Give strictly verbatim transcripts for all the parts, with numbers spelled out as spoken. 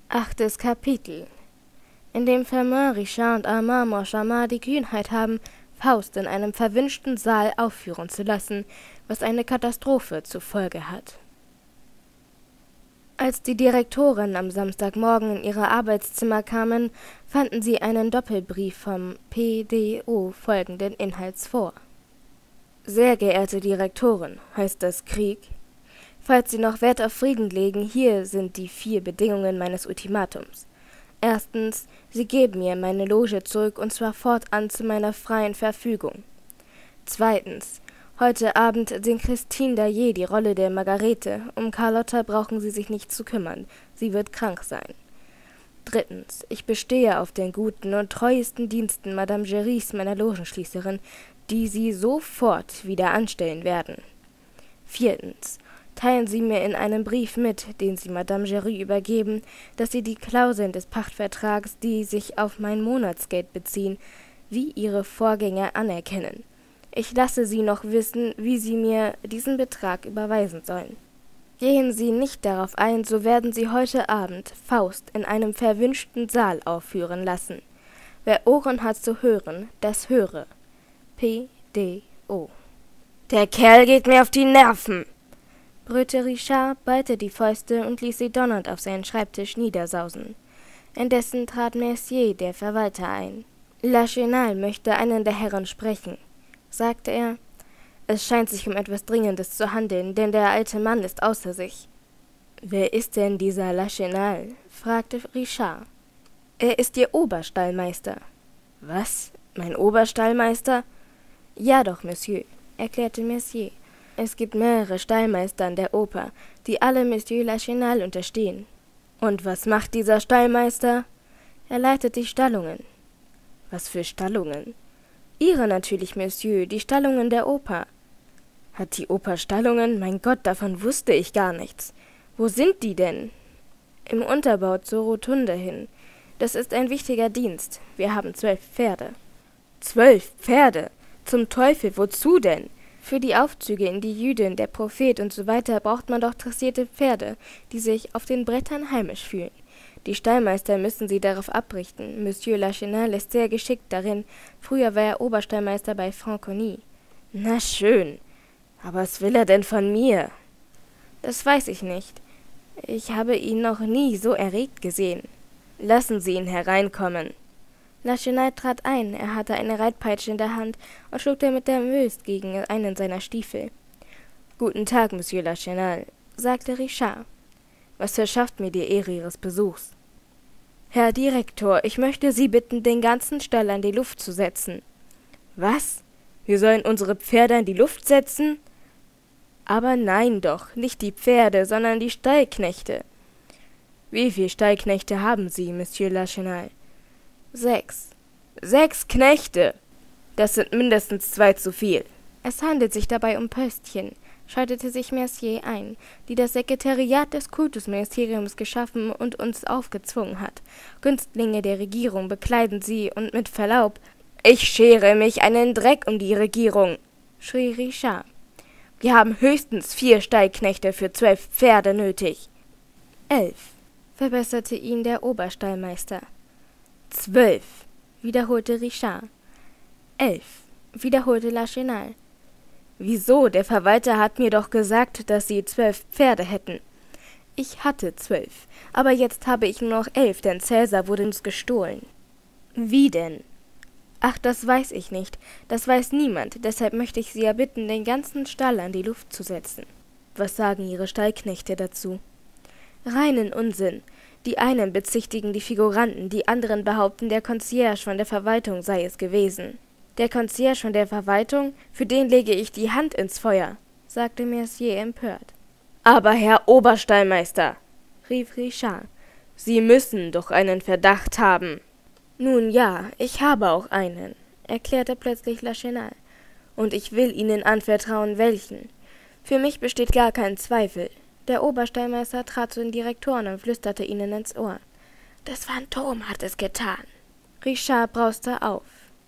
Achtes Kapitel, in dem Firmin Richard und Armand Moncharmin die Kühnheit haben, Faust in einem verwünschten Saal aufführen zu lassen, was eine Katastrophe zur Folge hat. Als die Direktoren am Samstagmorgen in ihre Arbeitszimmer kamen, fanden sie einen Doppelbrief vom P D O folgenden Inhalts vor. Sehr geehrte Direktoren, heißt das Krieg. Falls Sie noch Wert auf Frieden legen, hier sind die vier Bedingungen meines Ultimatums. Erstens, Sie geben mir meine Loge zurück und zwar fortan zu meiner freien Verfügung. Zweitens, heute Abend singt Christine Daae die Rolle der Margarete. Um Carlotta brauchen Sie sich nicht zu kümmern, sie wird krank sein. Drittens, ich bestehe auf den guten und treuesten Diensten Madame Giris, meiner Logenschließerin, die Sie sofort wieder anstellen werden. Viertens, teilen Sie mir in einem Brief mit, den Sie Madame Giry übergeben, dass Sie die Klauseln des Pachtvertrags, die sich auf mein Monatsgeld beziehen, wie Ihre Vorgänger anerkennen. Ich lasse Sie noch wissen, wie Sie mir diesen Betrag überweisen sollen. Gehen Sie nicht darauf ein, so werden Sie heute Abend Faust in einem verwünschten Saal aufführen lassen. Wer Ohren hat zu hören, das höre. P D O. »Der Kerl geht mir auf die Nerven«, brüllte Richard, ballte die Fäuste und ließ sie donnernd auf seinen Schreibtisch niedersausen. Indessen trat Mercier, der Verwalter, ein. »Lachenal möchte einen der Herren sprechen«, sagte er. »Es scheint sich um etwas Dringendes zu handeln, denn der alte Mann ist außer sich.« »Wer ist denn dieser Lachenal?« fragte Richard. »Er ist Ihr Oberstallmeister.« »Was? Mein Oberstallmeister?« »Ja doch, Monsieur«, erklärte Mercier. »Es gibt mehrere Stallmeister an der Oper, die alle Monsieur Lachenal unterstehen.« »Und was macht dieser Stallmeister?« »Er leitet die Stallungen.« »Was für Stallungen?« »Ihre natürlich, Monsieur, die Stallungen der Oper.« »Hat die Oper Stallungen? Mein Gott, davon wusste ich gar nichts. Wo sind die denn?« »Im Unterbau zur Rotunde hin. Das ist ein wichtiger Dienst. Wir haben zwölf Pferde.« »Zwölf Pferde? Zum Teufel, wozu denn? Für die Aufzüge in die Jüdin, der Prophet und so weiter braucht man doch dressierte Pferde, die sich auf den Brettern heimisch fühlen. Die Stallmeister müssen sie darauf abrichten. Monsieur Lachenal ist sehr geschickt darin. Früher war er Oberstallmeister bei Franconie.« »Na schön. Aber was will er denn von mir?« »Das weiß ich nicht. Ich habe ihn noch nie so erregt gesehen.« »Lassen Sie ihn hereinkommen.« Lachenal trat ein, er hatte eine Reitpeitsche in der Hand und schlug damit nervös gegen einen seiner Stiefel. »Guten Tag, Monsieur Lachenal«, sagte Richard. »Was verschafft mir die Ehre Ihres Besuchs?« »Herr Direktor, ich möchte Sie bitten, den ganzen Stall an die Luft zu setzen.« »Was? Wir sollen unsere Pferde an die Luft setzen?« »Aber nein doch, nicht die Pferde, sondern die Stallknechte.« »Wie viele Stallknechte haben Sie, Monsieur Lachenal?« »Sechs.« »Sechs Knechte! Das sind mindestens zwei zu viel.« »Es handelt sich dabei um Pöstchen«, schaltete sich Mercier ein, »die das Sekretariat des Kultusministeriums geschaffen und uns aufgezwungen hat. Günstlinge der Regierung bekleiden sie und mit Verlaub...« »Ich schere mich einen Dreck um die Regierung«, schrie Richard. »Wir haben höchstens vier Stallknechte für zwölf Pferde nötig.« »Elf«, verbesserte ihn der Oberstallmeister. »Zwölf«, wiederholte Richard. »Elf«, wiederholte Lachenal. »Wieso? Der Verwalter hat mir doch gesagt, dass Sie zwölf Pferde hätten.« »Ich hatte zwölf, aber jetzt habe ich nur noch elf, denn Cäsar wurde uns gestohlen.« »Wie denn?« »Ach, das weiß ich nicht. Das weiß niemand, deshalb möchte ich Sie ja bitten, den ganzen Stall an die Luft zu setzen.« »Was sagen Ihre Stallknechte dazu?« »Reinen Unsinn. Die einen bezichtigen die Figuranten, die anderen behaupten, der Concierge von der Verwaltung sei es gewesen.« »Der Concierge von der Verwaltung? Für den lege ich die Hand ins Feuer«, sagte Mercier empört. »Aber Herr Oberstallmeister«, rief Richard, »Sie müssen doch einen Verdacht haben.« »Nun ja, ich habe auch einen«, erklärte plötzlich Lachenal, »und ich will Ihnen anvertrauen, welchen. Für mich besteht gar kein Zweifel.« Der Oberstallmeister trat zu den Direktoren und flüsterte ihnen ins Ohr. »Das Phantom hat es getan.« Richard brauste auf.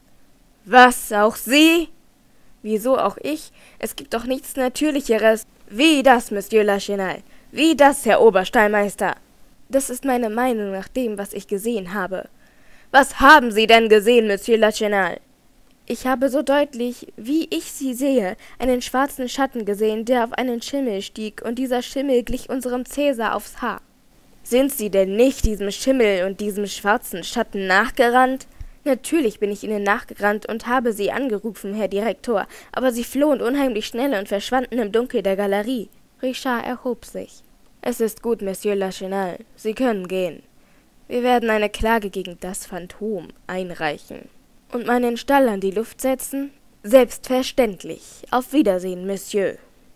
»Was, auch Sie?« »Wieso auch ich? Es gibt doch nichts Natürlicheres.« »Wie das, Monsieur Lachenal? Wie das, Herr Oberstallmeister?« Das ist meine Meinung nach dem, was ich gesehen habe.« »Was haben Sie denn gesehen, Monsieur Lachenal?« »Ich habe so deutlich, wie ich Sie sehe, einen schwarzen Schatten gesehen, der auf einen Schimmel stieg, und dieser Schimmel glich unserem Cäsar aufs Haar.« »Sind Sie denn nicht diesem Schimmel und diesem schwarzen Schatten nachgerannt?« »Natürlich bin ich ihnen nachgerannt und habe sie angerufen, Herr Direktor, aber sie flohen unheimlich schnell und verschwanden im Dunkel der Galerie.« Richard erhob sich. »Es ist gut, Monsieur Lachenal, Sie können gehen. Wir werden eine Klage gegen das Phantom einreichen.« »Und meinen Stall an die Luft setzen?« »Selbstverständlich. Auf Wiedersehen, Monsieur.«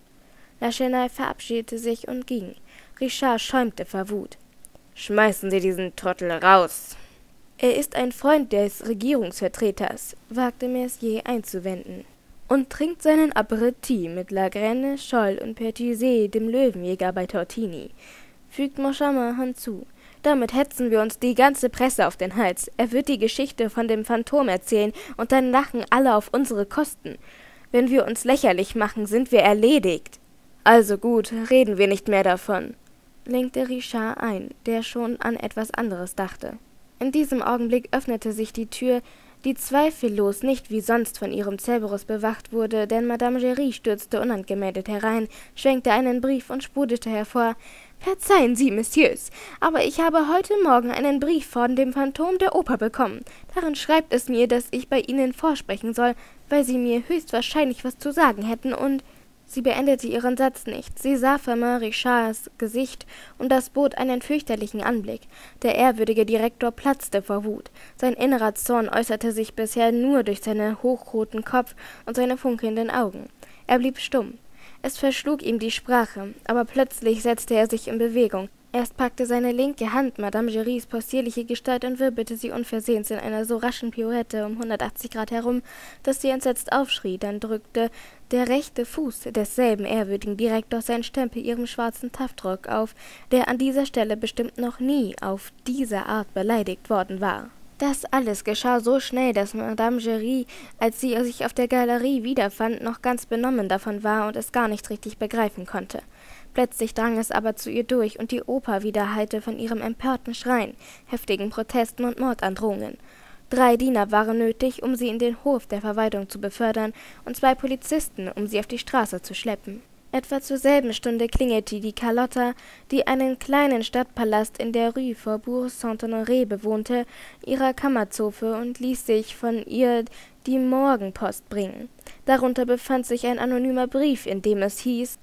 Lachenal verabschiedete sich und ging. Richard schäumte vor Wut. »Schmeißen Sie diesen Trottel raus!« »Er ist ein Freund des Regierungsvertreters«, wagte Mercier einzuwenden, »und trinkt seinen Aperitif mit La Graine, Scholl und Pertuis, dem Löwenjäger bei Tortini«, fügt Moncharmin hinzu. »Damit hetzen wir uns die ganze Presse auf den Hals. Er wird die Geschichte von dem Phantom erzählen, und dann lachen alle auf unsere Kosten. Wenn wir uns lächerlich machen, sind wir erledigt.« »Also gut, reden wir nicht mehr davon«, lenkte Richard ein, der schon an etwas anderes dachte. In diesem Augenblick öffnete sich die Tür, die zweifellos nicht wie sonst von ihrem Cerberus bewacht wurde, denn Madame Giry stürzte unangemeldet herein, schwenkte einen Brief und sprudelte hervor: »Verzeihen Sie, Messieurs, aber ich habe heute Morgen einen Brief von dem Phantom der Oper bekommen. Darin schreibt es mir, dass ich bei Ihnen vorsprechen soll, weil Sie mir höchstwahrscheinlich was zu sagen hätten und...« Sie beendete ihren Satz nicht. Sie sah Firmin Richards Gesicht, und das bot einen fürchterlichen Anblick. Der ehrwürdige Direktor platzte vor Wut. Sein innerer Zorn äußerte sich bisher nur durch seinen hochroten Kopf und seine funkelnden Augen. Er blieb stumm. Es verschlug ihm die Sprache, aber plötzlich setzte er sich in Bewegung. Erst packte seine linke Hand Madame Girys possierliche Gestalt und wirbelte sie unversehens in einer so raschen Pirouette um hundertachtzig Grad herum, dass sie entsetzt aufschrie. Dann drückte der rechte Fuß desselben ehrwürdigen Direktors seinen Stempel ihrem schwarzen Taftrock auf, der an dieser Stelle bestimmt noch nie auf diese Art beleidigt worden war. Das alles geschah so schnell, dass Madame Giry, als sie sich auf der Galerie wiederfand, noch ganz benommen davon war und es gar nicht richtig begreifen konnte. Plötzlich drang es aber zu ihr durch, und die Oper widerhallte von ihrem empörten Schreien, heftigen Protesten und Mordandrohungen. Drei Diener waren nötig, um sie in den Hof der Verwaltung zu befördern, und zwei Polizisten, um sie auf die Straße zu schleppen. Etwa zur selben Stunde klingelte die Carlotta, die einen kleinen Stadtpalast in der Rue Faubourg Saint-Honoré bewohnte, ihrer Kammerzofe und ließ sich von ihr die Morgenpost bringen. Darunter befand sich ein anonymer Brief, in dem es hieß: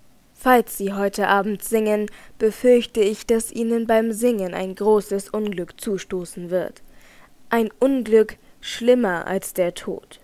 »Falls Sie heute Abend singen, befürchte ich, dass Ihnen beim Singen ein großes Unglück zustoßen wird. Ein Unglück schlimmer als der Tod.«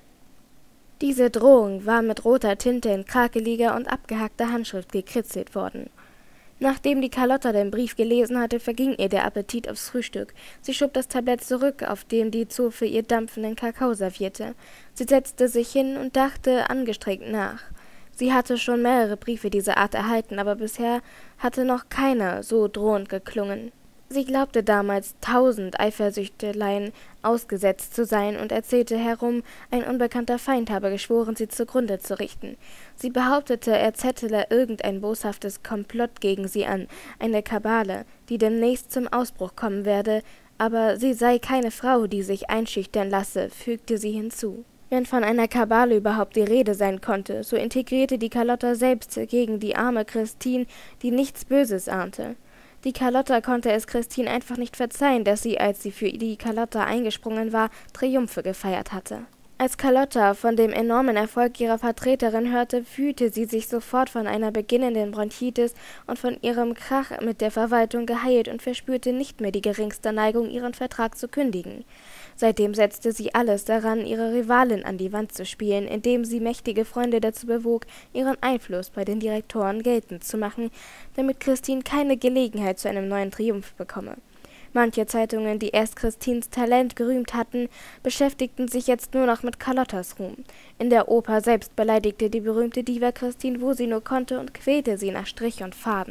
Diese Drohung war mit roter Tinte in krakeliger und abgehackter Handschrift gekritzelt worden. Nachdem die Carlotta den Brief gelesen hatte, verging ihr der Appetit aufs Frühstück. Sie schob das Tablett zurück, auf dem die Zofe ihr dampfenden Kakao servierte. Sie setzte sich hin und dachte angestrengt nach. Sie hatte schon mehrere Briefe dieser Art erhalten, aber bisher hatte noch keiner so drohend geklungen. Sie glaubte damals tausend Eifersüchteleien ausgesetzt zu sein und erzählte herum, ein unbekannter Feind habe geschworen, sie zugrunde zu richten. Sie behauptete, er zettele irgendein boshaftes Komplott gegen sie an, eine Kabale, die demnächst zum Ausbruch kommen werde, aber sie sei keine Frau, die sich einschüchtern lasse, fügte sie hinzu. Wenn von einer Kabale überhaupt die Rede sein konnte, so integrierte die Carlotta selbst gegen die arme Christine, die nichts Böses ahnte. Die Carlotta konnte es Christine einfach nicht verzeihen, dass sie, als sie für die Carlotta eingesprungen war, Triumphe gefeiert hatte. Als Carlotta von dem enormen Erfolg ihrer Vertreterin hörte, fühlte sie sich sofort von einer beginnenden Bronchitis und von ihrem Krach mit der Verwaltung geheilt und verspürte nicht mehr die geringste Neigung, ihren Vertrag zu kündigen. Seitdem setzte sie alles daran, ihre Rivalin an die Wand zu spielen, indem sie mächtige Freunde dazu bewog, ihren Einfluss bei den Direktoren geltend zu machen, damit Christine keine Gelegenheit zu einem neuen Triumph bekomme. Manche Zeitungen, die erst Christines Talent gerühmt hatten, beschäftigten sich jetzt nur noch mit Carlottas Ruhm. In der Oper selbst beleidigte die berühmte Diva Christine, wo sie nur konnte, und quälte sie nach Strich und Faden.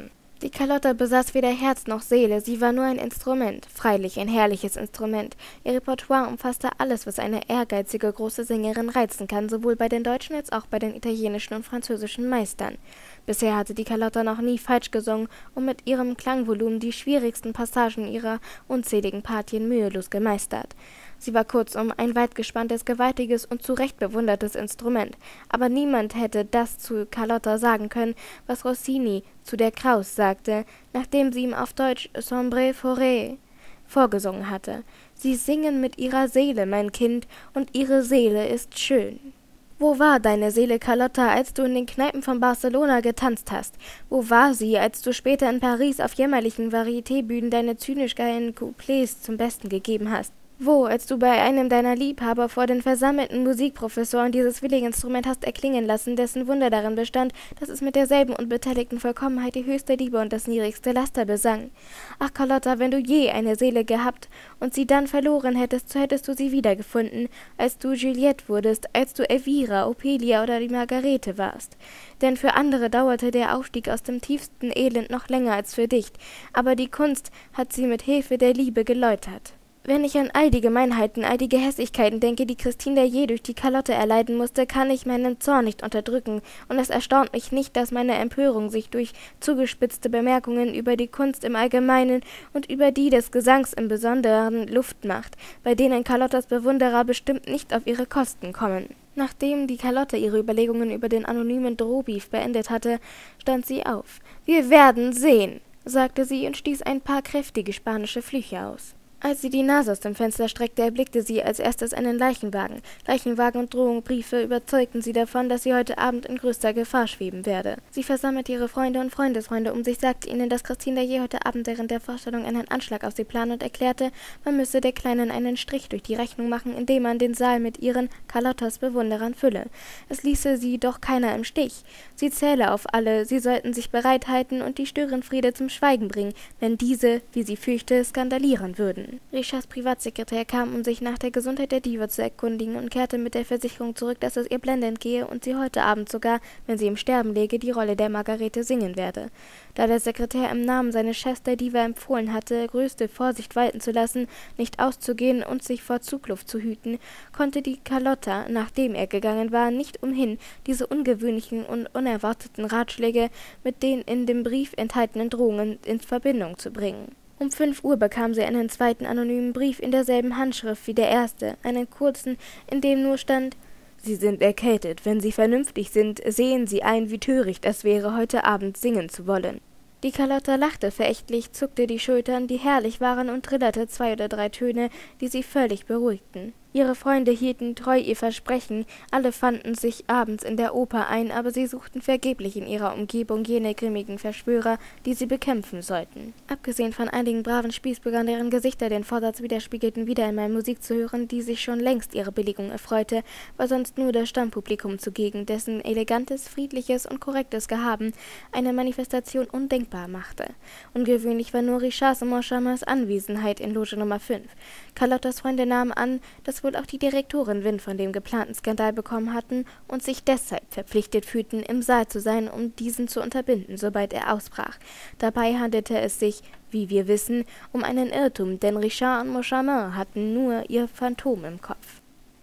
Die Carlotta besaß weder Herz noch Seele, sie war nur ein Instrument, freilich ein herrliches Instrument. Ihr Repertoire umfasste alles, was eine ehrgeizige große Sängerin reizen kann, sowohl bei den deutschen als auch bei den italienischen und französischen Meistern. Bisher hatte die Carlotta noch nie falsch gesungen und mit ihrem Klangvolumen die schwierigsten Passagen ihrer unzähligen Partien mühelos gemeistert. Sie war kurzum ein weitgespanntes, gewaltiges und zu Recht bewundertes Instrument, aber niemand hätte das zu Carlotta sagen können, was Rossini zu der Kraus sagte, nachdem sie ihm auf Deutsch Sombre Forêt vorgesungen hatte. »Sie singen mit ihrer Seele, mein Kind, und ihre Seele ist schön.« Wo war deine Seele, Carlotta, als du in den Kneipen von Barcelona getanzt hast? Wo war sie, als du später in Paris auf jämmerlichen Varieté-Bühnen deine zynisch geilen Couplets zum Besten gegeben hast? Wo, als du bei einem deiner Liebhaber vor den versammelten Musikprofessoren dieses willige Instrument hast erklingen lassen, dessen Wunder darin bestand, dass es mit derselben unbeteiligten Vollkommenheit die höchste Liebe und das niedrigste Laster besang? Ach, Carlotta, wenn du je eine Seele gehabt und sie dann verloren hättest, so hättest du sie wiedergefunden, als du Juliette wurdest, als du Elvira, Ophelia oder die Margarete warst. Denn für andere dauerte der Aufstieg aus dem tiefsten Elend noch länger als für dich, aber die Kunst hat sie mit Hilfe der Liebe geläutert. Wenn ich an all die Gemeinheiten, all die Gehässigkeiten denke, die Christine Daae durch die Carlotta erleiden musste, kann ich meinen Zorn nicht unterdrücken, und es erstaunt mich nicht, dass meine Empörung sich durch zugespitzte Bemerkungen über die Kunst im Allgemeinen und über die des Gesangs im Besonderen Luft macht, bei denen Carlottas Bewunderer bestimmt nicht auf ihre Kosten kommen. Nachdem die Carlotta ihre Überlegungen über den anonymen Drohbrief beendet hatte, stand sie auf. »Wir werden sehen«, sagte sie und stieß ein paar kräftige spanische Flüche aus. Als sie die Nase aus dem Fenster streckte, erblickte sie als erstes einen Leichenwagen. Leichenwagen und Drohungsbriefe überzeugten sie davon, dass sie heute Abend in größter Gefahr schweben werde. Sie versammelte ihre Freunde und Freundesfreunde um sich, sagte ihnen, dass Christine Daae heute Abend während der Vorstellung einen Anschlag auf sie plane und erklärte, man müsse der Kleinen einen Strich durch die Rechnung machen, indem man den Saal mit ihren, Carlottas, Bewunderern fülle. Es ließe sie doch keiner im Stich. Sie zähle auf alle, sie sollten sich bereithalten und die Störenfriede zum Schweigen bringen, wenn diese, wie sie fürchte, skandalieren würden. Richards Privatsekretär kam, um sich nach der Gesundheit der Diva zu erkundigen, und kehrte mit der Versicherung zurück, dass es ihr blendend gehe und sie heute Abend sogar, wenn sie im Sterben läge, die Rolle der Margarete singen werde. Da der Sekretär im Namen seines Chefs der Diva empfohlen hatte, größte Vorsicht walten zu lassen, nicht auszugehen und sich vor Zugluft zu hüten, konnte die Carlotta, nachdem er gegangen war, nicht umhin, diese ungewöhnlichen und unerwarteten Ratschläge mit den in dem Brief enthaltenen Drohungen in Verbindung zu bringen. Um fünf Uhr bekam sie einen zweiten anonymen Brief in derselben Handschrift wie der erste, einen kurzen, in dem nur stand: »Sie sind erkältet. Wenn Sie vernünftig sind, sehen Sie ein, wie töricht es wäre, heute Abend singen zu wollen.« Die Carlotta lachte verächtlich, zuckte die Schultern, die herrlich waren, und trillerte zwei oder drei Töne, die sie völlig beruhigten. Ihre Freunde hielten treu ihr Versprechen, alle fanden sich abends in der Oper ein, aber sie suchten vergeblich in ihrer Umgebung jene grimmigen Verschwörer, die sie bekämpfen sollten. Abgesehen von einigen braven Spießbürgern, deren Gesichter den Vorsatz widerspiegelten, wieder einmal Musik zu hören, die sich schon längst ihrer Billigung erfreute, war sonst nur das Stammpublikum zugegen, dessen elegantes, friedliches und korrektes Gehaben eine Manifestation undenkbar machte. Ungewöhnlich war nur Richards und Moncharmins Anwesenheit in Loge Nummer fünf. Carlottas Freunde nahmen an, dass wohl auch die Direktoren Wind von dem geplanten Skandal bekommen hatten und sich deshalb verpflichtet fühlten, im Saal zu sein, um diesen zu unterbinden, sobald er ausbrach. Dabei handelte es sich, wie wir wissen, um einen Irrtum, denn Richard und Moncharmin hatten nur ihr Phantom im Kopf.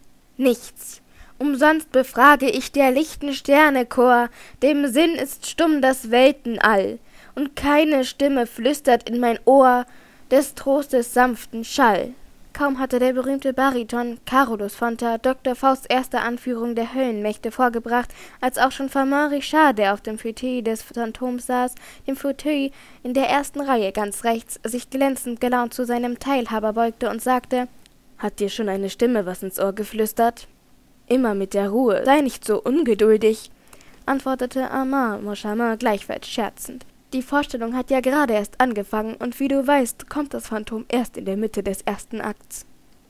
»Nichts! Umsonst befrage ich der lichten Sternechor, dem Sinn ist stumm das Weltenall, und keine Stimme flüstert in mein Ohr des Trostes sanften Schall.« Kaum hatte der berühmte Bariton Carolus Fonta Doktor Fausts erste Anführung der Höllenmächte vorgebracht, als auch schon Firmin Richard, der auf dem Fauteuil des Phantoms saß, dem Fauteuil in der ersten Reihe ganz rechts, sich glänzend gelaunt zu seinem Teilhaber beugte und sagte: »Hat dir schon eine Stimme was ins Ohr geflüstert?« »Immer mit der Ruhe, sei nicht so ungeduldig«, antwortete Armand Moncharmin gleichfalls scherzend. »Die Vorstellung hat ja gerade erst angefangen, und wie du weißt, kommt das Phantom erst in der Mitte des ersten Akts.«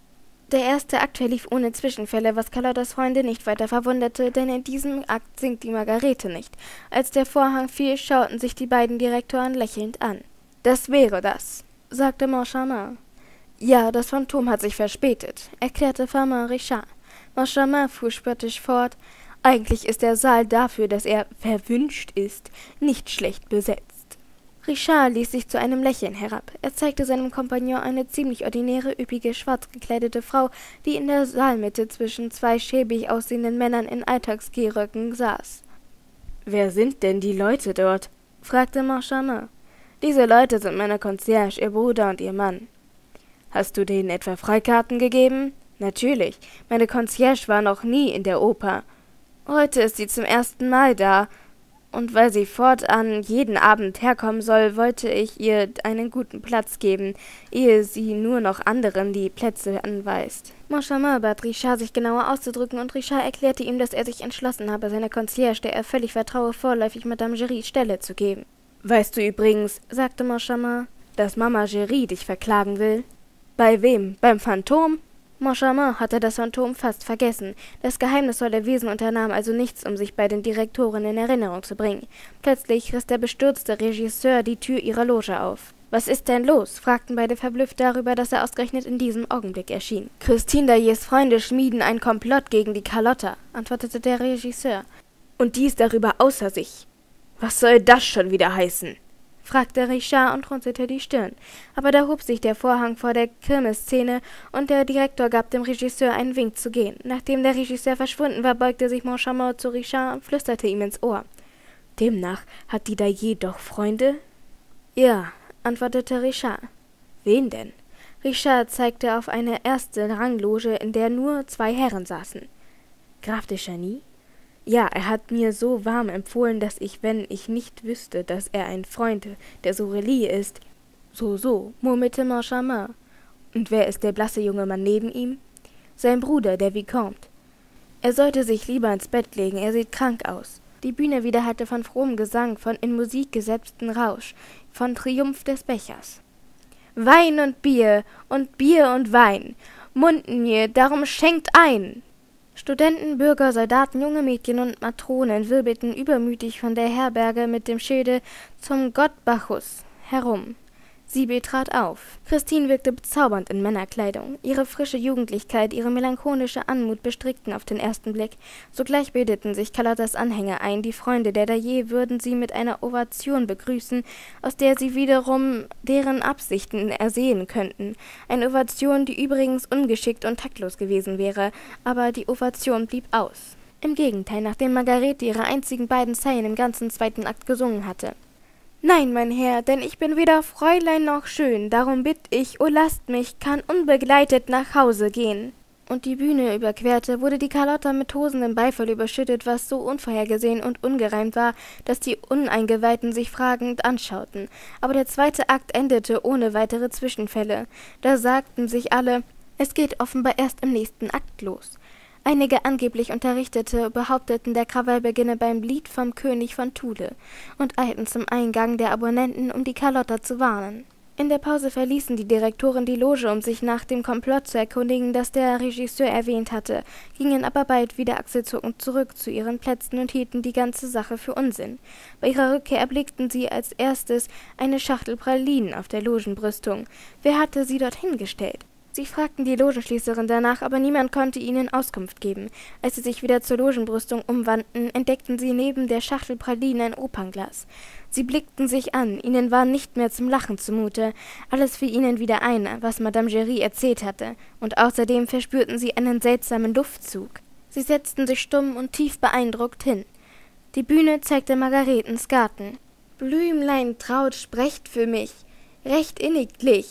Der erste Akt verlief ohne Zwischenfälle, was Carlottas Freunde nicht weiter verwunderte, denn in diesem Akt singt die Margarete nicht. Als der Vorhang fiel, schauten sich die beiden Direktoren lächelnd an. »Das wäre das«, sagte Moncharmin. »Ja, das Phantom hat sich verspätet«, erklärte Firmin Richard. Moncharmin fuhr spöttisch fort: »Eigentlich ist der Saal dafür, dass er verwünscht ist, nicht schlecht besetzt.« Richard ließ sich zu einem Lächeln herab. Er zeigte seinem Kompagnon eine ziemlich ordinäre, üppige, schwarz gekleidete Frau, die in der Saalmitte zwischen zwei schäbig aussehenden Männern in Alltagsgehröcken saß. »Wer sind denn die Leute dort?« fragte Moncharmin. »Diese Leute sind meine Concierge, ihr Bruder und ihr Mann.« »Hast du denen etwa Freikarten gegeben?« »Natürlich. Meine Concierge war noch nie in der Oper. Heute ist sie zum ersten Mal da. Und weil sie fortan jeden Abend herkommen soll, wollte ich ihr einen guten Platz geben, ehe sie nur noch anderen die Plätze anweist.« Moncharmin bat Richard, sich genauer auszudrücken, und Richard erklärte ihm, dass er sich entschlossen habe, seiner Concierge, der er völlig vertraue, vorläufig Madame Giry Stelle zu geben. »Weißt du übrigens«, sagte Moncharmin, »dass Mama Giry dich verklagen will?« »Bei wem? Beim Phantom?« Moncharmin hatte das Phantom fast vergessen. Das geheimnisvolle Wesen unternahm also nichts, um sich bei den Direktoren in Erinnerung zu bringen. Plötzlich riss der bestürzte Regisseur die Tür ihrer Loge auf. »Was ist denn los?« fragten beide verblüfft darüber, dass er ausgerechnet in diesem Augenblick erschien. »Christine Daailly's Freunde schmieden einen Komplott gegen die Carlotta«, antwortete der Regisseur. »Und die ist darüber außer sich. Was soll das schon wieder heißen?« fragte Richard und runzelte die Stirn. Aber da hob sich der Vorhang vor der Kirmesszene, und der Direktor gab dem Regisseur einen Wink zu gehen. Nachdem der Regisseur verschwunden war, beugte sich Moncharmin zu Richard und flüsterte ihm ins Ohr. »Demnach hat die Daailly doch Freunde?« »Ja«, antwortete Richard. »Wen denn?« Richard zeigte auf eine erste Rangloge, in der nur zwei Herren saßen. »Graf de Chagny?« »Ja, er hat mir so warm empfohlen, dass ich, wenn ich nicht wüsste, dass er ein Freund der Sorelli ist...« »So, so«, murmelte Moncharmin. »Und wer ist der blasse junge Mann neben ihm?« »Sein Bruder, der Vicomte.« »Er sollte sich lieber ins Bett legen, er sieht krank aus.« Die Bühne widerhallte von frohem Gesang, von in Musik gesetzten Rausch, von Triumph des Bechers. »Wein und Bier, und Bier und Wein, munden mir, darum schenkt ein!« Studenten, Bürger, Soldaten, junge Mädchen und Matronen wirbelten übermütig von der Herberge mit dem Schilde »Zum Gott Bacchus« herum. Sibyl trat auf. Christine wirkte bezaubernd in Männerkleidung. Ihre frische Jugendlichkeit, ihre melancholische Anmut bestrickten auf den ersten Blick. Sogleich bildeten sich Carlottas Anhänger ein, die Freunde der Daailly würden sie mit einer Ovation begrüßen, aus der sie wiederum deren Absichten ersehen könnten. Eine Ovation, die übrigens ungeschickt und taktlos gewesen wäre, aber die Ovation blieb aus. Im Gegenteil, nachdem Margarete ihre einzigen beiden Zeilen im ganzen zweiten Akt gesungen hatte. »Nein, mein Herr, denn ich bin weder Fräulein noch schön, darum bitt ich, o lasst mich, kann unbegleitet nach Hause gehen.« Und die Bühne überquerte, wurde die Carlotta mit tosendem Beifall überschüttet, was so unvorhergesehen und ungereimt war, dass die Uneingeweihten sich fragend anschauten. Aber der zweite Akt endete ohne weitere Zwischenfälle. Da sagten sich alle, es geht offenbar erst im nächsten Akt los. Einige angeblich Unterrichtete behaupteten, der Krawall beginne beim Lied vom König von Thule und eilten zum Eingang der Abonnenten, um die Carlotta zu warnen. In der Pause verließen die Direktoren die Loge, um sich nach dem Komplott zu erkundigen, das der Regisseur erwähnt hatte, gingen aber bald wieder achselzuckend zurück zu ihren Plätzen und hielten die ganze Sache für Unsinn. Bei ihrer Rückkehr erblickten sie als erstes eine Schachtel Pralinen auf der Logenbrüstung. Wer hatte sie dorthin gestellt? Sie fragten die Logenschließerin danach, aber niemand konnte ihnen Auskunft geben. Als sie sich wieder zur Logenbrüstung umwandten, entdeckten sie neben der Schachtel Pralinen ein Opernglas. Sie blickten sich an, ihnen war nicht mehr zum Lachen zumute. Alles fiel ihnen wieder ein, was Madame Giry erzählt hatte, und außerdem verspürten sie einen seltsamen Luftzug. Sie setzten sich stumm und tief beeindruckt hin. Die Bühne zeigte Margaretens Garten. »Blümlein Traut, sprecht für mich, recht inniglich.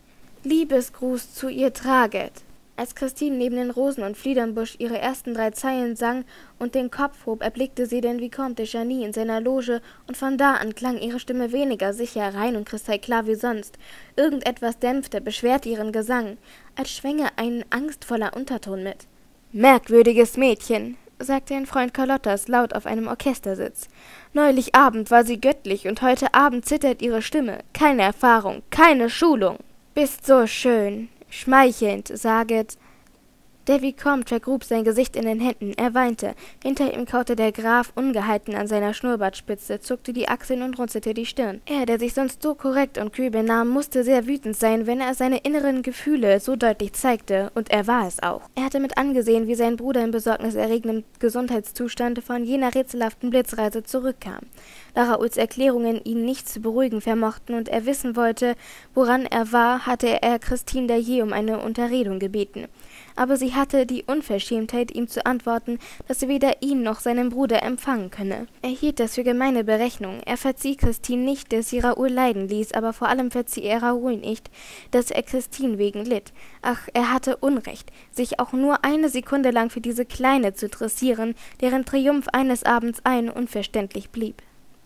Liebesgruß zu ihr traget.« Als Christine neben den Rosen- und Fliedernbusch ihre ersten drei Zeilen sang und den Kopf hob, erblickte sie den Vicomte de Chagny in seiner Loge, und von da an klang ihre Stimme weniger sicher, rein und kristallklar wie sonst. Irgendetwas dämpfte, beschwerte ihren Gesang, als schwänge ein angstvoller Unterton mit. »Merkwürdiges Mädchen«, sagte ein Freund Carlottas laut auf einem Orchestersitz. »Neulich Abend war sie göttlich, und heute Abend zittert ihre Stimme. Keine Erfahrung, keine Schulung. Bist so schön, schmeichelnd, saget.« Der Vicomte vergrub sein Gesicht in den Händen, er weinte. Hinter ihm kaute der Graf ungehalten an seiner Schnurrbartspitze, zuckte die Achseln und runzelte die Stirn. Er, der sich sonst so korrekt und kühl benahm, musste sehr wütend sein, wenn er seine inneren Gefühle so deutlich zeigte, und er war es auch. Er hatte mit angesehen, wie sein Bruder in besorgniserregendem Gesundheitszustand von jener rätselhaften Blitzreise zurückkam. Da Raouls Erklärungen ihn nicht zu beruhigen vermochten und er wissen wollte, woran er war, hatte er Christine Daailly um eine Unterredung gebeten. Aber sie hatte die Unverschämtheit, ihm zu antworten, dass sie weder ihn noch seinen Bruder empfangen könne. Er hielt das für gemeine Berechnung. Er verzieh Christine nicht, dass sie Raoul leiden ließ, aber vor allem verzieh er Raoul nicht, dass er Christine wegen litt. Ach, er hatte Unrecht, sich auch nur eine Sekunde lang für diese Kleine zu interessieren, deren Triumph eines Abends ein unverständlich blieb.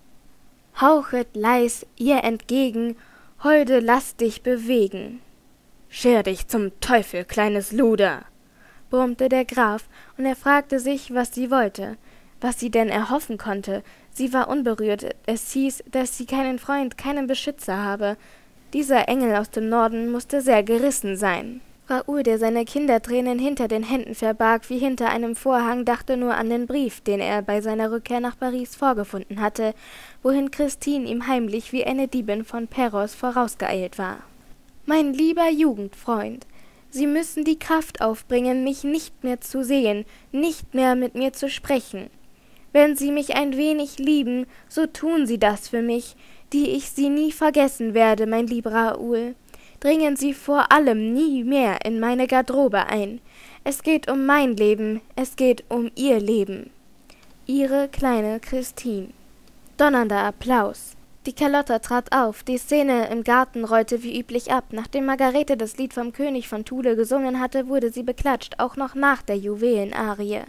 Hauchet leis ihr entgegen, Holde, lass dich bewegen. »Scher dich zum Teufel, kleines Luder«, brummte der Graf, und er fragte sich, was sie wollte, was sie denn erhoffen konnte. Sie war unberührt, es hieß, dass sie keinen Freund, keinen Beschützer habe. Dieser Engel aus dem Norden musste sehr gerissen sein. Raoul, der seine Kindertränen hinter den Händen verbarg, wie hinter einem Vorhang, dachte nur an den Brief, den er bei seiner Rückkehr nach Paris vorgefunden hatte, wohin Christine ihm heimlich wie eine Diebin von Perros vorausgeeilt war. »Mein lieber Jugendfreund, Sie müssen die Kraft aufbringen, mich nicht mehr zu sehen, nicht mehr mit mir zu sprechen. Wenn Sie mich ein wenig lieben, so tun Sie das für mich, die ich Sie nie vergessen werde, mein lieber Raoul. Dringen Sie vor allem nie mehr in meine Garderobe ein. Es geht um mein Leben, es geht um Ihr Leben. Ihre kleine Christine.« Donnernder Applaus. Die Carlotta trat auf, die Szene im Garten rollte wie üblich ab. Nachdem Margarete das Lied vom König von Thule gesungen hatte, wurde sie beklatscht, auch noch nach der Juwelenarie.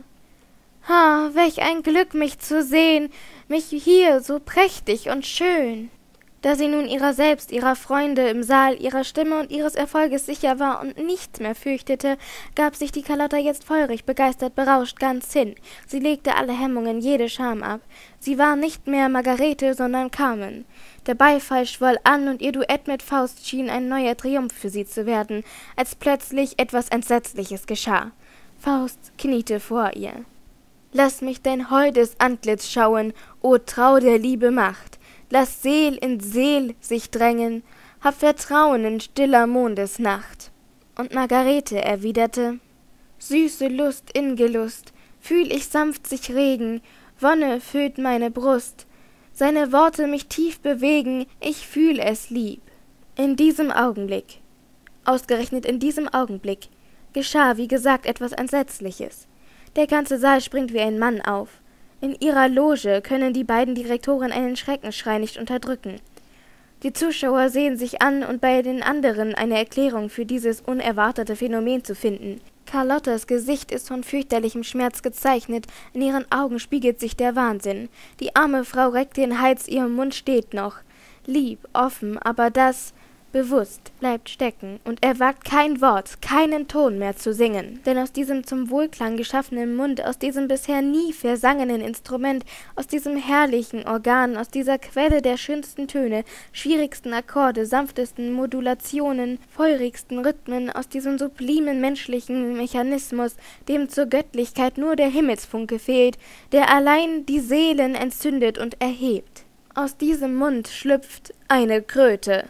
»Ha, welch ein Glück, mich zu sehen, mich hier so prächtig und schön!« Da sie nun ihrer selbst, ihrer Freunde im Saal, ihrer Stimme und ihres Erfolges sicher war und nichts mehr fürchtete, gab sich die Carlotta jetzt feurig, begeistert, berauscht ganz hin. Sie legte alle Hemmungen, jede Scham ab. Sie war nicht mehr Margarete, sondern Carmen. Der Beifall schwoll an, und ihr Duett mit Faust schien ein neuer Triumph für sie zu werden, als plötzlich etwas Entsetzliches geschah. Faust kniete vor ihr. »Lass mich dein holdes Antlitz schauen, o Trau der Liebe Macht! Lass Seel in Seel sich drängen, hab Vertrauen in stiller Mondesnacht.« Und Margarete erwiderte: »Süße Lust in Gelust, fühl ich sanft sich regen, Wonne füllt meine Brust, seine Worte mich tief bewegen, ich fühl es lieb.« In diesem Augenblick, ausgerechnet in diesem Augenblick, geschah, wie gesagt, etwas Entsetzliches. Der ganze Saal springt wie ein Mann auf. In ihrer Loge können die beiden Direktoren einen Schreckensschrei nicht unterdrücken. Die Zuschauer sehen sich an, und bei den anderen eine Erklärung für dieses unerwartete Phänomen zu finden. Carlottas Gesicht ist von fürchterlichem Schmerz gezeichnet, in ihren Augen spiegelt sich der Wahnsinn. Die arme Frau reckt den Hals, ihr Mund steht noch. Lieb, offen, aber das, bewusst, bleibt stecken, und er wagt kein Wort, keinen Ton mehr zu singen. Denn aus diesem zum Wohlklang geschaffenen Mund, aus diesem bisher nie versangenen Instrument, aus diesem herrlichen Organ, aus dieser Quelle der schönsten Töne, schwierigsten Akkorde, sanftesten Modulationen, feurigsten Rhythmen, aus diesem sublimen menschlichen Mechanismus, dem zur Göttlichkeit nur der Himmelsfunke fehlt, der allein die Seelen entzündet und erhebt. Aus diesem Mund schlüpft eine Kröte.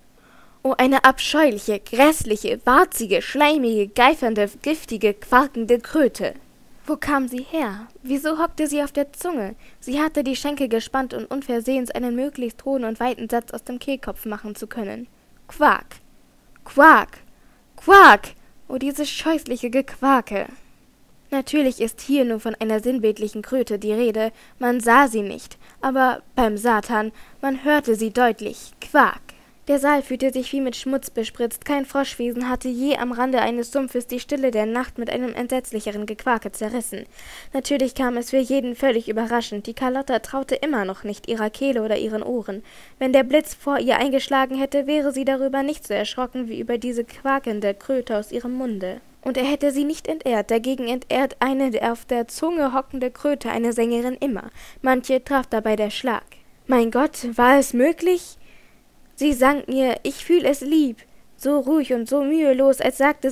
Oh, eine abscheuliche, grässliche, warzige, schleimige, geifernde, giftige, quakende Kröte. Wo kam sie her? Wieso hockte sie auf der Zunge? Sie hatte die Schenkel gespannt, um unversehens einen möglichst hohen und weiten Satz aus dem Kehlkopf machen zu können. Quak! Quak! Quak! Oh, dieses scheußliche Gequake! Natürlich ist hier nur von einer sinnbildlichen Kröte die Rede, man sah sie nicht, aber beim Satan, man hörte sie deutlich. Quak! Der Saal fühlte sich wie mit Schmutz bespritzt, kein Froschwesen hatte je am Rande eines Sumpfes die Stille der Nacht mit einem entsetzlicheren Gequake zerrissen. Natürlich kam es für jeden völlig überraschend, die Carlotta traute immer noch nicht ihrer Kehle oder ihren Ohren. Wenn der Blitz vor ihr eingeschlagen hätte, wäre sie darüber nicht so erschrocken wie über diese quakende Kröte aus ihrem Munde. Und er hätte sie nicht entehrt, dagegen entehrt eine auf der Zunge hockende Kröte eine Sängerin immer. Manche traf dabei der Schlag. Mein Gott, war es möglich? Sie sang mir, ich fühl es lieb, so ruhig und so mühelos, als sagte sie,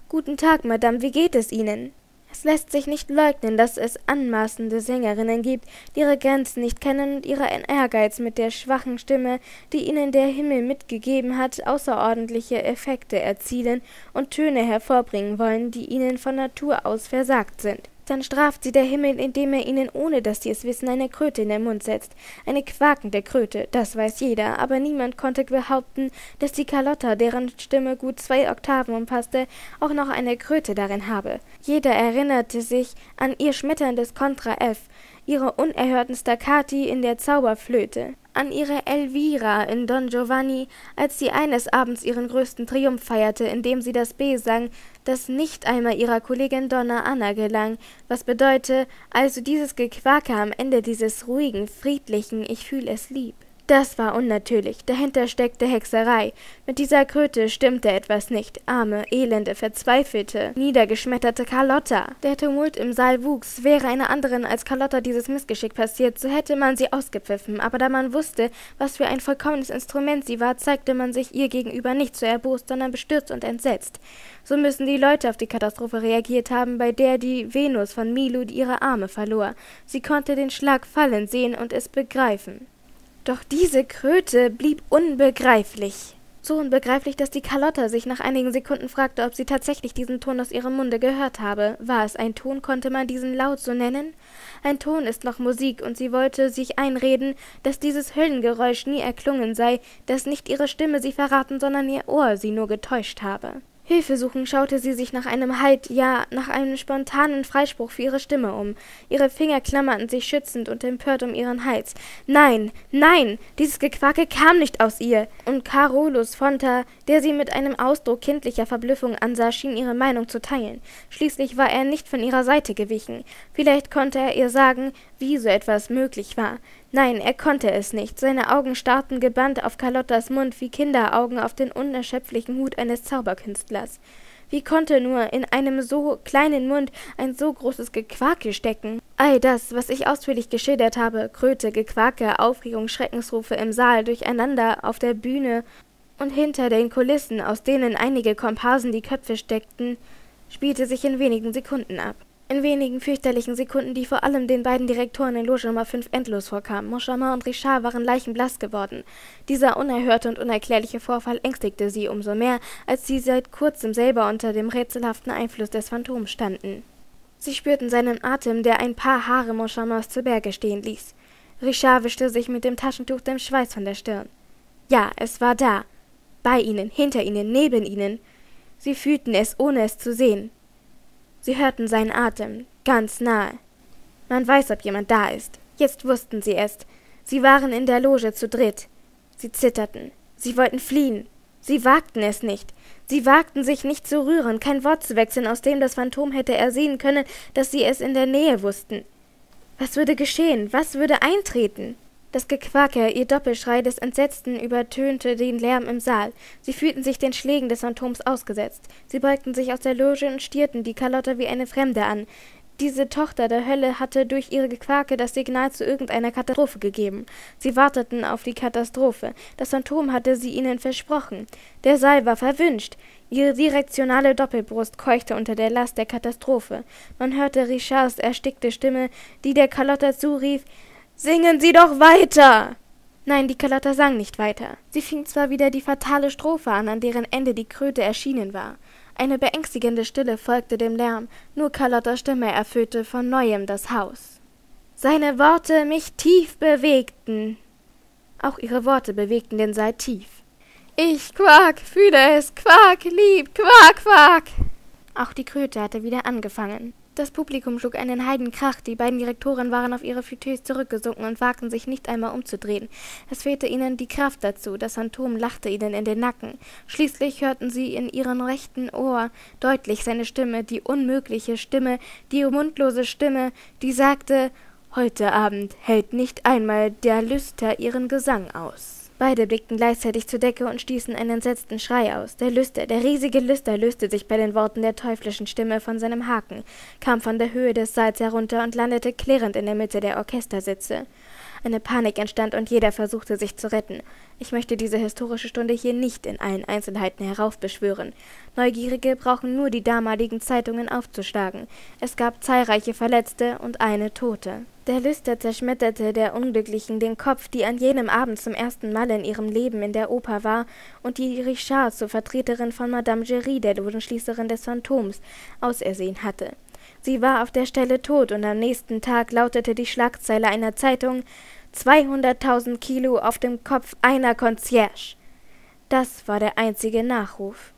»Guten Tag, Madame, wie geht es Ihnen?« Es lässt sich nicht leugnen, dass es anmaßende Sängerinnen gibt, die ihre Grenzen nicht kennen und ihren Ehrgeiz mit der schwachen Stimme, die ihnen der Himmel mitgegeben hat, außerordentliche Effekte erzielen und Töne hervorbringen wollen, die ihnen von Natur aus versagt sind. Dann straft sie der Himmel, indem er ihnen, ohne dass sie es wissen, eine Kröte in den Mund setzt. Eine quakende Kröte, das weiß jeder, aber niemand konnte behaupten, dass die Carlotta, deren Stimme gut zwei Oktaven umfasste, auch noch eine Kröte darin habe. Jeder erinnerte sich an ihr schmetterndes Kontra F, ihre unerhörten Staccati in der Zauberflöte, an ihre Elvira in Don Giovanni, als sie eines Abends ihren größten Triumph feierte, indem sie das B sang, das nicht einmal ihrer Kollegin Donna Anna gelang, was bedeute, also dieses Gequake am Ende dieses ruhigen, friedlichen »Ich fühl es lieb«. Das war unnatürlich, dahinter steckte Hexerei. Mit dieser Kröte stimmte etwas nicht. Arme, elende, verzweifelte, niedergeschmetterte Carlotta. Der Tumult im Saal wuchs. Wäre einer anderen als Carlotta dieses Missgeschick passiert, so hätte man sie ausgepfiffen. Aber da man wusste, was für ein vollkommenes Instrument sie war, zeigte man sich ihr gegenüber nicht so erbost, sondern bestürzt und entsetzt. So müssen die Leute auf die Katastrophe reagiert haben, bei der die Venus von Milo ihre Arme verlor. Sie konnte den Schlag fallen sehen und es begreifen. Doch diese Kröte blieb unbegreiflich. So unbegreiflich, dass die Carlotta sich nach einigen Sekunden fragte, ob sie tatsächlich diesen Ton aus ihrem Munde gehört habe. War es ein Ton, konnte man diesen Laut so nennen? Ein Ton ist noch Musik, und sie wollte sich einreden, dass dieses Höllengeräusch nie erklungen sei, dass nicht ihre Stimme sie verraten, sondern ihr Ohr sie nur getäuscht habe. Hilfesuchend schaute sie sich nach einem Halt, ja, nach einem spontanen Freispruch für ihre Stimme um. Ihre Finger klammerten sich schützend und empört um ihren Hals. Nein, nein, dieses Gequake kam nicht aus ihr. Und Carolus Fonta, der sie mit einem Ausdruck kindlicher Verblüffung ansah, schien ihre Meinung zu teilen. Schließlich war er nicht von ihrer Seite gewichen. Vielleicht konnte er ihr sagen, wie so etwas möglich war. Nein, er konnte es nicht. Seine Augen starrten gebannt auf Carlottas Mund wie Kinderaugen auf den unerschöpflichen Hut eines Zauberkünstlers. Wie konnte nur in einem so kleinen Mund ein so großes Gequake stecken? All das, was ich ausführlich geschildert habe, Kröte, Gequake, Aufregung, Schreckensrufe im Saal, durcheinander auf der Bühne und hinter den Kulissen, aus denen einige Komparsen die Köpfe steckten, spielte sich in wenigen Sekunden ab. In wenigen fürchterlichen Sekunden, die vor allem den beiden Direktoren in Loge Nummer fünf endlos vorkamen. Moncharmin und Richard waren leichenblass geworden. Dieser unerhörte und unerklärliche Vorfall ängstigte sie umso mehr, als sie seit kurzem selber unter dem rätselhaften Einfluss des Phantoms standen. Sie spürten seinen Atem, der ein paar Haare Moncharmins zu Berge stehen ließ. Richard wischte sich mit dem Taschentuch den Schweiß von der Stirn. Ja, es war da. Bei ihnen, hinter ihnen, neben ihnen. Sie fühlten es, ohne es zu sehen. Sie hörten seinen Atem, ganz nahe. Man weiß, ob jemand da ist. Jetzt wussten sie es. Sie waren in der Loge zu dritt. Sie zitterten. Sie wollten fliehen. Sie wagten es nicht. Sie wagten sich nicht zu rühren, kein Wort zu wechseln, aus dem das Phantom hätte ersehen können, dass sie es in der Nähe wussten. Was würde geschehen? Was würde eintreten? Das Gequake, ihr Doppelschrei des Entsetzten übertönte den Lärm im Saal. Sie fühlten sich den Schlägen des Phantoms ausgesetzt. Sie beugten sich aus der Loge und stierten die Carlotta wie eine Fremde an. Diese Tochter der Hölle hatte durch ihre Gequake das Signal zu irgendeiner Katastrophe gegeben. Sie warteten auf die Katastrophe. Das Phantom hatte sie ihnen versprochen. Der Saal war verwünscht. Ihre direktionale Doppelbrust keuchte unter der Last der Katastrophe. Man hörte Richards erstickte Stimme, die der Carlotta zurief: »Singen Sie doch weiter!« Nein, die Carlotta sang nicht weiter. Sie fing zwar wieder die fatale Strophe an, an deren Ende die Kröte erschienen war. Eine beängstigende Stille folgte dem Lärm, nur Carlottas Stimme erfüllte von neuem das Haus. »Seine Worte mich tief bewegten.« Auch ihre Worte bewegten den Saal tief. »Ich quak, fühle es, quak, lieb, quak, quak!« Auch die Kröte hatte wieder angefangen. Das Publikum schlug einen Heidenkrach, die beiden Direktoren waren auf ihre Fauteuils zurückgesunken und wagten sich nicht einmal umzudrehen. Es fehlte ihnen die Kraft dazu, das Phantom lachte ihnen in den Nacken. Schließlich hörten sie in ihrem rechten Ohr deutlich seine Stimme, die unmögliche Stimme, die mundlose Stimme, die sagte: »Heute Abend hält nicht einmal der Lüster ihren Gesang aus.« Beide blickten gleichzeitig zur Decke und stießen einen entsetzten Schrei aus. Der Lüster, der riesige Lüster, löste sich bei den Worten der teuflischen Stimme von seinem Haken, kam von der Höhe des Saals herunter und landete klirrend in der Mitte der Orchestersitze. Eine Panik entstand und jeder versuchte, sich zu retten. Ich möchte diese historische Stunde hier nicht in allen Einzelheiten heraufbeschwören. Neugierige brauchen nur die damaligen Zeitungen aufzuschlagen. Es gab zahlreiche Verletzte und eine Tote. Der Lüster zerschmetterte der Unglücklichen den Kopf, die an jenem Abend zum ersten Mal in ihrem Leben in der Oper war und die Richard zur Vertreterin von Madame Giry, der Logenschließerin des Phantoms, ausersehen hatte. Sie war auf der Stelle tot und am nächsten Tag lautete die Schlagzeile einer Zeitung: zweihunderttausend Kilo auf dem Kopf einer Concierge. Das war der einzige Nachruf.